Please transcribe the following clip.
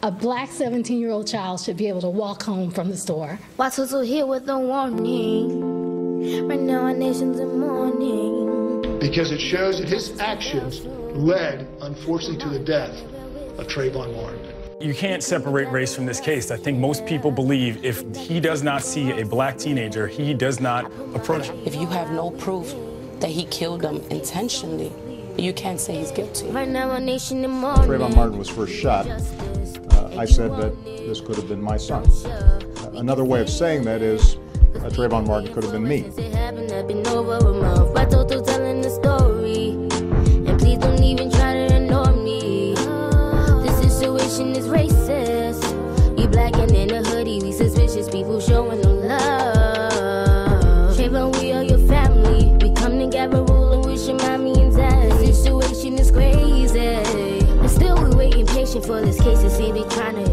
a black 17-year-old child should be able to walk home from the store. Watutu here with a warning. Right now our nation's in mourning. Because it shows that his actions led, unfortunately, to the death of Trayvon Martin. You can't separate race from this case. I think most people believe if he does not see a black teenager, he does not approach him. If you have no proof that he killed them intentionally, you can't say he's guilty. Right now our nation in mourning. Trayvon Martin was first shot. I said that this could have been my son. Another way of saying that is Trayvon Martin could have been me. Telling the story, and please don't even try to ignore me. This situation is racist. You black and in a hoodie, we suspicious people showing no love. Trayvon, we are your family. We come together, ruling with your mommy and daddy. This situation is crazy, and still we waiting patient for this case to see they trying to